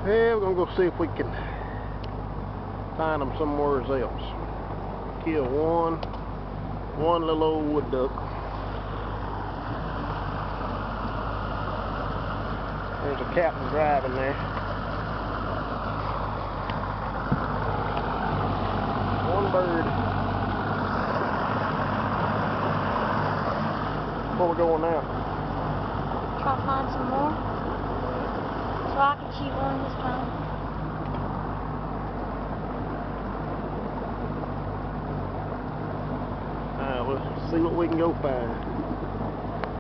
Yeah, we're gonna go see if we can find them somewhere else. Kill one little old wood duck. There's a captain driving there. One bird. Where we going now? Try to find some more. So I can shoot one this time. Let's see what we can go find.